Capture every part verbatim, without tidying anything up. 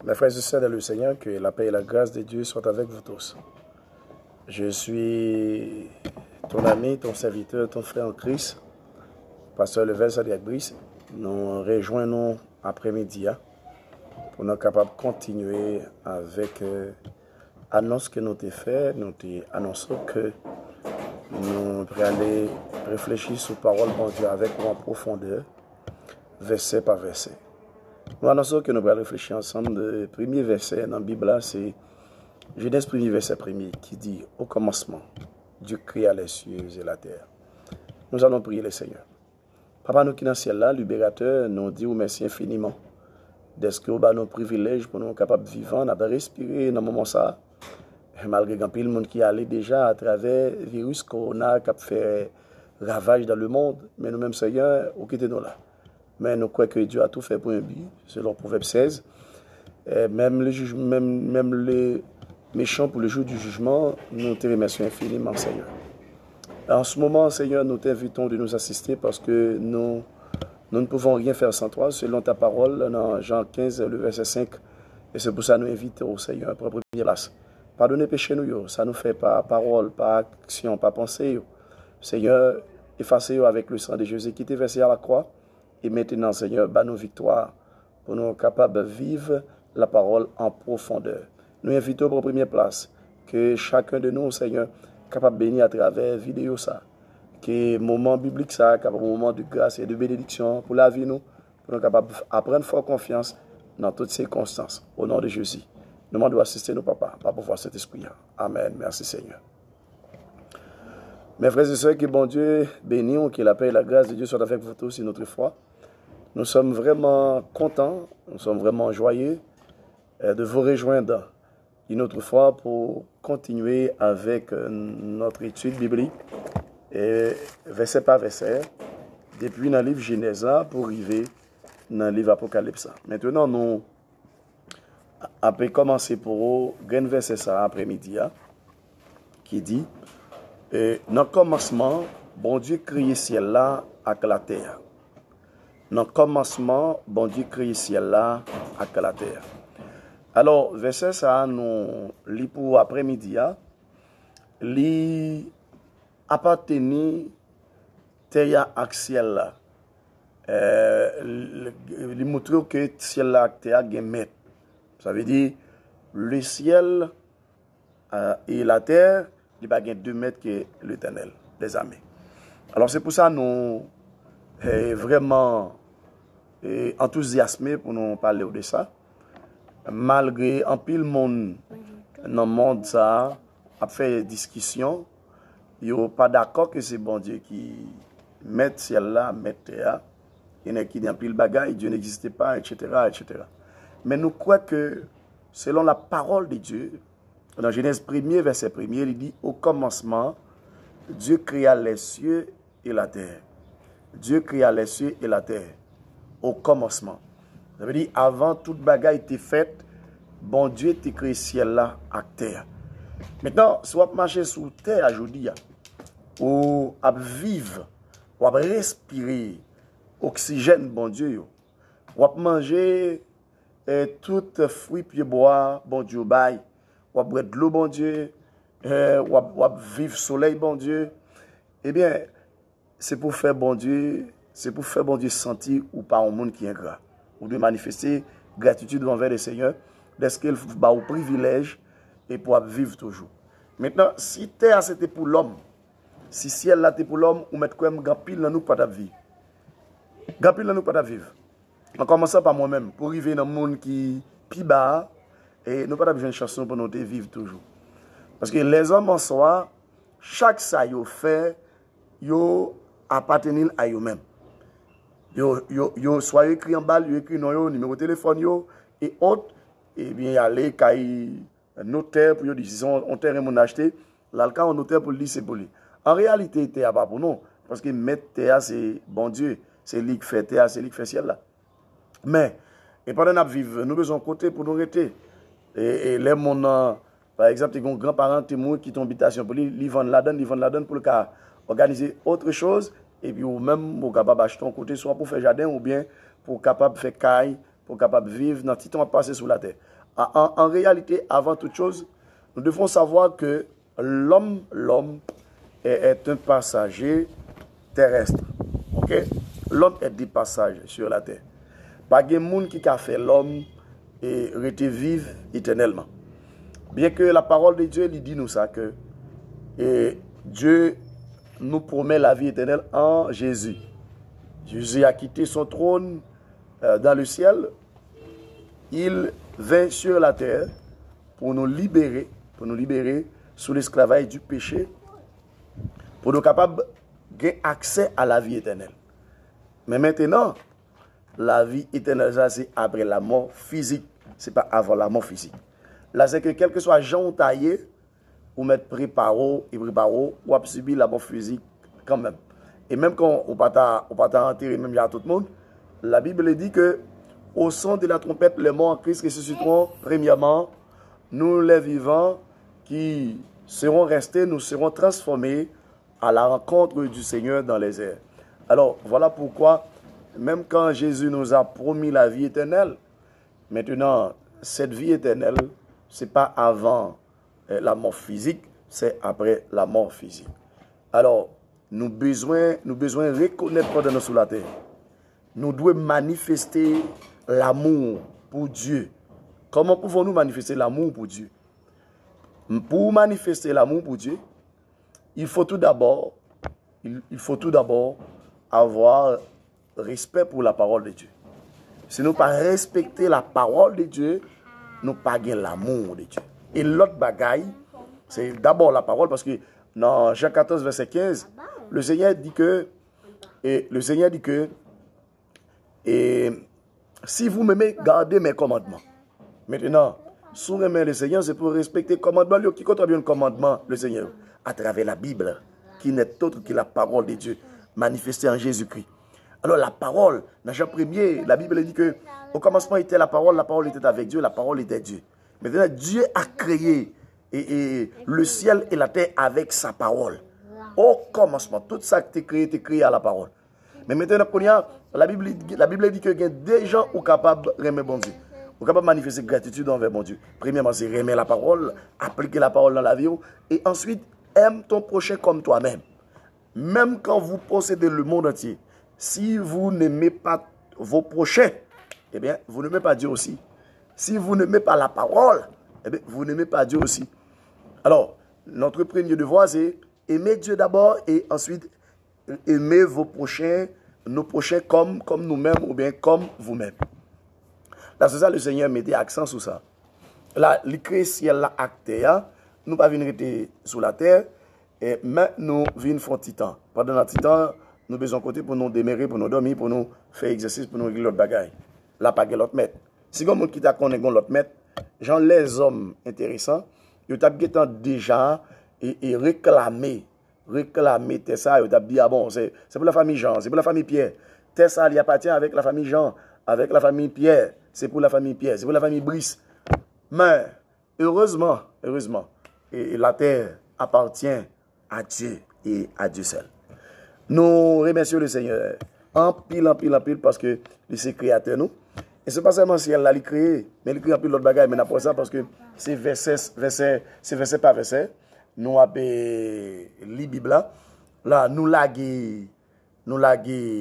Mes frères et sœurs dans le Seigneur, que la paix et la grâce de Dieu soient avec vous tous. Je suis ton ami, ton serviteur, ton frère en Christ, pasteur Level Sadiak Brice. Nous rejoignons après-midi pour nous capables de continuer avec l'annonce que nous avons faite. Nous avons annoncé que nous allons aller réfléchir sur la parole de Dieu avec vous en profondeur, verset par verset. Nous annonçons que nous allons réfléchir ensemble. Le premier verset dans la Bible, c'est Genèse premier verset premier qui dit « Au commencement, Dieu créa les cieux et la terre. » Nous allons prier le Seigneur. Papa, nous qui dans le ciel là, libérateur, nous disons merci infiniment. D'est-ce que nous avons nos privilèges pour nous capables de vivre, de respirer dans ce moment ça. Malgré qu'il y a le monde qui allait déjà à travers le virus corona qui a fait ravage dans le monde, mais nous-mêmes, Seigneur, nous quittons nous là. Mais nous croyons que Dieu a tout fait pour un but, selon Proverbe seize. Et même, les juges, même, même les méchants pour le jour du jugement, nous te remercions infiniment, Seigneur. En ce moment, Seigneur, nous t'invitons de nous assister parce que nous, nous ne pouvons rien faire sans toi, selon ta parole, dans Jean quinze, le verset cinq. Et c'est pour ça que nous invitons au Seigneur pour la première place. Pardonnez péché nous, ça nous fait par parole, par action, par pensée. Seigneur, effacez avec le sang de Jésus qui t'est versé à la croix. Et maintenant, Seigneur, bat nos victoires pour nous capables de vivre la parole en profondeur. Nous invitons pour la première place que chacun de nous, Seigneur, capable de bénir à travers vidéo ça, que moment biblique ça, capable moment de grâce et de bénédiction pour la vie nous, pour nous capables d'apprendre fort confiance dans toutes circonstances. Au nom de Jésus, nous demandons assister nos papas, par pouvoir cet esprit. Amen. Merci Seigneur. Mes frères et sœurs, que bon Dieu bénisse, que la paix et la grâce de Dieu soient avec vous tous et notre foi. Nous sommes vraiment contents, nous sommes vraiment joyeux de vous rejoindre une autre fois pour continuer avec notre étude biblique, et verset par verset, depuis dans le livre Genèse pour arriver dans le livre Apocalypse. Maintenant, nous avons commencé pour un verset ça après-midi, qui dit, et dans le commencement, bon Dieu créé ciel là avec la terre. Dans le commencement, bon Dieu créé ciel là avec la terre. Alors, verset ça, nous lit pour après-midi, li appartenir terre avec ciel là. Euh, li montre que ciel là avec terre gen mètre. Ça veut dire le ciel euh, et la terre, il va gagner deux mètres que l'Éternel, des armées. Alors c'est pour ça que nous sommes vraiment eh, enthousiasmés pour nous parler de ça. Malgré un pile monde dans le monde ça a fait discussion, ils n'ont pas d'accord que c'est bon Dieu qui met ciel là, met terre. Il y en a qui disent un pile bagaille, Dieu n'existait pas, et cetera, et cetera. Mais nous croyons que selon la parole de Dieu, dans Genèse premier, verset premier, il dit, au commencement, Dieu créa les cieux et la terre. Dieu créa les cieux et la terre. Au commencement. Ça veut dire, avant toute bagaille était faite, bon Dieu t'a créé ciel là à terre. Maintenant, si on marche sur terre aujourd'hui, ou à vivre, ou à respirer oxygène, bon Dieu, ou à manger eh, tout fruit puis bois, bon Dieu, bail. Ou à boire de l'eau, bon Dieu, euh, ou, à, ou à vivre soleil, bon Dieu, eh bien, c'est pour faire bon Dieu, c'est pour faire bon Dieu sentir ou pas un monde qui est ingrat. Ou de manifester gratitude envers le Seigneur, parce qu'il va au privilège et pour vivre toujours. Maintenant, si terre c'était pour l'homme, si ciel là c'était pour l'homme, ou mettre quand même grand pile dans nous pas vivre. Grand pile dans nous pas vivre. En commençant par moi-même, pour arriver dans le monde qui pi bas. Et nous n'avons pas besoin de chanson pour nous vivre toujours. Parce que les hommes en soi, chaque ça qu'ils fait, ils appartiennent à eux-mêmes. Ils soit écrit en bas, ils écrit dans numéro de téléphone, yo, et autres, et bien aller un notaire pour dire, disons, on terrain mon acheté, là, le cas, un notaire pour le dire, c'est pour lui. En réalité, il n'est pas pour nous. Parce que mettre terre, c'est bon Dieu, c'est lui qui fait terre, c'est lui qui fait ciel là. Mais, et pendant que nous vivons, nous besoin de côté pour nous arrêter. Et, et les mon, par exemple, les grands-parents qui ont habitation pour lui, ils vendent la donne, ils vendent la donne pour le cas organiser autre chose, et puis ou même pour capable acheter un côté, soit pour faire jardin, ou bien pour capable faire caille, pour capable vivre dans le temps à passer sur la terre. En, en réalité, avant toute chose, nous devons savoir que l'homme, l'homme est, est un passager terrestre. Ok? L'homme est des passages sur la terre. Pas de monde qui a fait l'homme et rester vivre éternellement. Bien que la parole de Dieu lui dit nous ça, que et Dieu nous promet la vie éternelle en Jésus. Jésus a quitté son trône euh, dans le ciel. Il vint sur la terre pour nous libérer, pour nous libérer sous l'esclavage du péché, pour nous capables d'avoir accès à la vie éternelle. Mais maintenant, la vie éternelle, ça c'est après la mort physique, ce n'est pas avant la mort physique. Là, c'est que quel que soit Jean taillé, ou mettre préparé, et préparé, ou a subi la mort physique quand même. Et même quand on ne peut pas enterrer, même il y a tout le monde, la Bible dit que au son de la trompette, les morts en Christ ressusciteront premièrement. Nous, les vivants, qui seront restés, nous serons transformés à la rencontre du Seigneur dans les airs. Alors, voilà pourquoi, même quand Jésus nous a promis la vie éternelle, maintenant, cette vie éternelle, ce n'est pas avant la mort physique, c'est après la mort physique. Alors, nous besoin, nous besoin reconnaître pendant nous sur la terre. Nous devons manifester l'amour pour Dieu. Comment pouvons-nous manifester l'amour pour Dieu? Pour manifester l'amour pour Dieu, il faut tout d'abord, il, il faut tout d'abord avoir respect pour la parole de Dieu. Si nous ne pas respecter la parole de Dieu, nous ne pas gagner l'amour de Dieu. Et l'autre bagaille, c'est d'abord la parole, parce que dans Jean quatorze, verset quinze, le Seigneur dit que, et le Seigneur dit que, et si vous m'aimez, gardez mes commandements. Maintenant, si vous aimez le Seigneur, c'est pour respecter le commandement. Qui contrôle bien le commandement, le Seigneur? À travers la Bible, qui n'est autre que la parole de Dieu, manifestée en Jésus-Christ. Alors la parole, dans Jean premier, la Bible dit que au commencement était la parole, la parole était avec Dieu, la parole était Dieu. Maintenant, Dieu a créé et, et, le ciel et la terre avec sa parole. Au commencement, tout ça qui est créé, est créé à la parole. Mais maintenant, la Bible, la Bible dit que il y a des gens qui sont capables de remettre bon Dieu. Vous êtes capable de manifester gratitude envers mon Dieu. Premièrement, c'est remettre la parole, appliquer la parole dans la vie. Et ensuite, aime ton prochain comme toi-même. Même quand vous possédez le monde entier, si vous n'aimez pas vos prochains, eh bien, vous n'aimez pas Dieu aussi. Si vous n'aimez pas la parole, eh bien, vous n'aimez pas Dieu aussi. Alors, notre premier devoir, c'est aimer Dieu d'abord et ensuite aimer vos prochains, nos prochains comme, comme nous-mêmes ou bien comme vous-même. Là, c'est ça, le Seigneur mettait accent sur ça. Là, le créé ciel, la acte, nous ne pas venir rester sur la terre, et, mais nous venons faire petit temps. Pendant notre petit temps, nous besoin côté pour nous démarrer, pour nous dormir, pour nous faire exercice, pour nous régler l'autre bagaille. Là, pas que l'autre maître. Si vous avez qui t'a connu l'autre maître, genre les hommes intéressants, ils ont déjà et, et réclamé, réclamé ça, ils ont dit, ah bon, c'est pour la famille Jean, c'est pour la famille Pierre. Tessa, il appartient avec la famille Jean, avec la famille Pierre, c'est pour la famille Pierre, c'est pour la famille Brice. Mais, heureusement, heureusement, et, et la terre appartient à Dieu et à Dieu seul. Nous remercions le Seigneur en pile, en pile, en pile, parce que c'est créateur nous. Et ce n'est pas seulement si elle l'a créé, mais il crée en pile l'autre bagaille, mais après ça, parce que c'est verset, verset, c'est verset par verset. Nous avons lu Bible là. Là, nous l'avons, nous l'avons,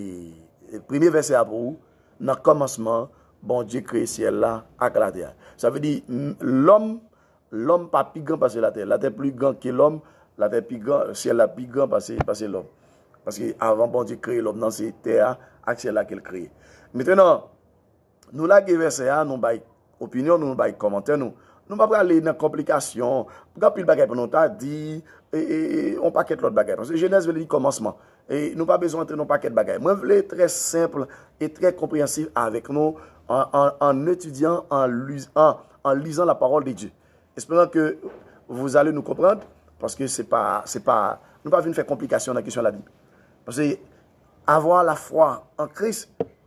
le premier verset après vous, dans le commencement, bon Dieu crée le ciel là, avec la terre. Ça veut dire, l'homme, l'homme pas plus grand parce que la terre. La terre plus grand que l'homme, la terre plus grand, le ciel là plus grand parce que l'homme. Parce qu'avant, bon Dieu crée l'homme dans cette terre, avec celle là qu'il crée. Maintenant, nous l'avons verset, nous avons opinion, nous avons commentaire, nous ne pouvons pas aller dans la complication. Quand il y a des bagages, on dit, et on paquet l'autre bagage. Parce que Genèse veut dire commencement. Et nous n'avons pas besoin d'entrer dans un paquet de bagages. Moi, je voulais être très simple et très compréhensif avec nous en, en, en étudiant, en, en, en lisant la parole de Dieu. Espérant que vous allez nous comprendre, parce que c'est pas, c'est pas, nous ne pouvons pas venir faire complication dans la question de la Bible. Parce que avoir la foi en Christ,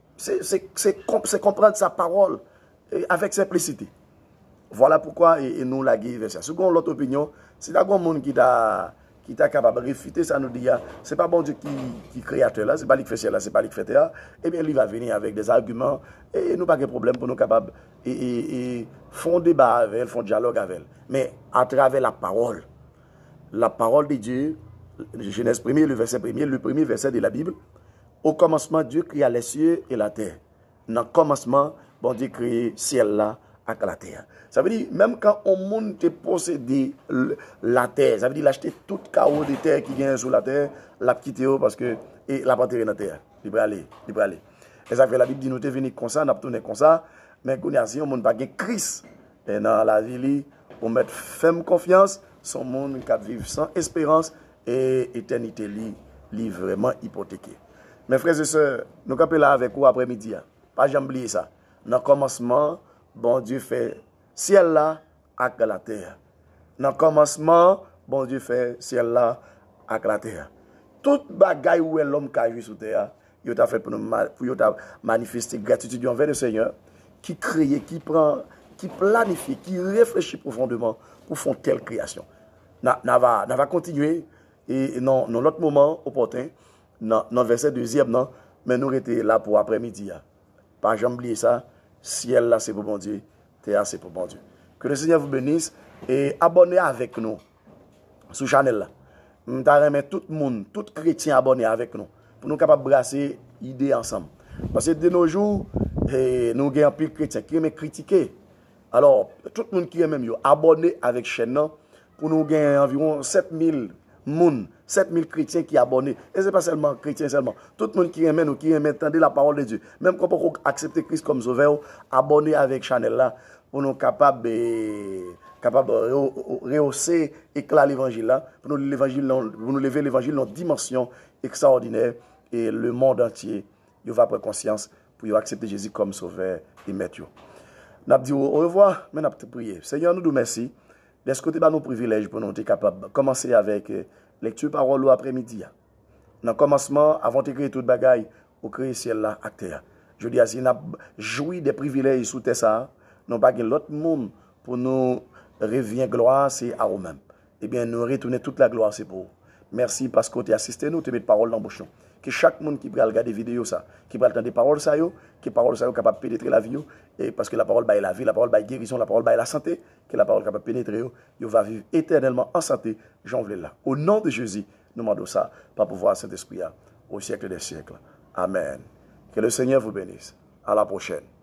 c'est comprendre sa parole avec simplicité. Voilà pourquoi et, et nous la guérissons ça. Selon l'autre opinion, c'est là un monde qui t'a qui t'a capable de réfuter ça, nous dit c'est pas bon Dieu qui qui créateur là, c'est pas lui qui fait ça là, c'est pas lui qui fait ça. Eh bien, lui va venir avec des arguments et nous pas de problème pour nous capables et, et, et font débat avec elle, font dialogue avec elle. Mais à travers la parole, la parole de Dieu, Genèse premier, le verset premier, le premier verset de la Bible, au commencement, Dieu créa les cieux et la terre. Dans le commencement, bon Dieu créé ciel là avec la terre. Ça veut dire, même quand on monde te posséder la terre, ça veut dire l'acheter tout chaos de terre qui vient sur la terre, la quitter parce que et la partir dans la terre. Il peut aller, il peut aller. Et ça fait la Bible dit nous te venir comme ça, nous tourner comme ça, mais qu'on a si on monde pas gain Christ et dans la vie pour mettre ferme confiance, son monde qui vivre sans espérance et éternité li, li vraiment hypothéqué. Mes frères et sœurs, nous sommes là avec vous après-midi. Pas jamais oublier ça. Dans le commencement, bon Dieu fait ciel là avec la terre. Dans le commencement, bon Dieu fait ciel là avec la terre. Toute bagaille où est l'homme qui a joué sur terre, il a fait pour nous pour manifester gratitude envers le Seigneur, qui crée, qui prend, qui planifie, qui réfléchit profondément pour faire telle création. Nous va continuer et dans l'autre moment opportun, dans le verset deuxième, non, mais nous étions là pour après-midi. Pas jamais oublier ça. Ciel là, c'est pour bon Dieu. Terre, c'est pour bon Dieu. Que le Seigneur vous bénisse et abonnez avec nous sur channel là. Nous remercions tout le monde, tout chrétien abonné avec nous pour nous capables de brasser idées ensemble. Parce que de nos jours, eh, nous avons un peu de chrétiens qui aiment critiquer. Alors, tout le monde qui est même abonné avec la chaîne pour nous gagner environ sept mille moun, sept mille chrétiens qui sont abonnés. Et ce n'est pas seulement chrétiens seulement. Tout le monde qui aime nous, qui aime entendre la parole de Dieu. Même quand on accepter Christ comme sauveur, abonné avec la chaîne là, pour nous capables de capable rehausser éclat l'évangile là, pour nous l'évangile, pour nous lever l'évangile dans une dimension extraordinaire et le monde entier, il va prendre conscience pour accepter Jésus comme sauveur et maître. Nous avons dit au revoir, mais nous avons prié. Seigneur, nous nous remercions. Est-ce que tu as nos privilèges pour nous être capables de commencer avec lecture parole après-midi? Dans le commencement, avant de créer toute bagaille, au créer ciel là à terre. Je dis, si nous avons joui des privilèges sous terre, ça, nous n'avons pas l'autre monde pour nous revient gloire, c'est à nous-mêmes. Eh bien, nous retournons toute la gloire, c'est pour vous. Merci parce que tu as assisté nous, tu mets parole dans la bouche. Que chaque monde qui peut regarder des vidéos, ça, qui peut entendre des paroles, ça, yo, que les paroles sont capables de pénétrer la vie, et parce que la parole est la vie, la parole est guérison, la parole est la santé, que la parole est capable de pénétrer, yo va vivre éternellement en santé. J'en veux là. Au nom de Jésus, nous demandons ça, par pouvoir Saint-Esprit, au siècle des siècles. Amen. Que le Seigneur vous bénisse. À la prochaine.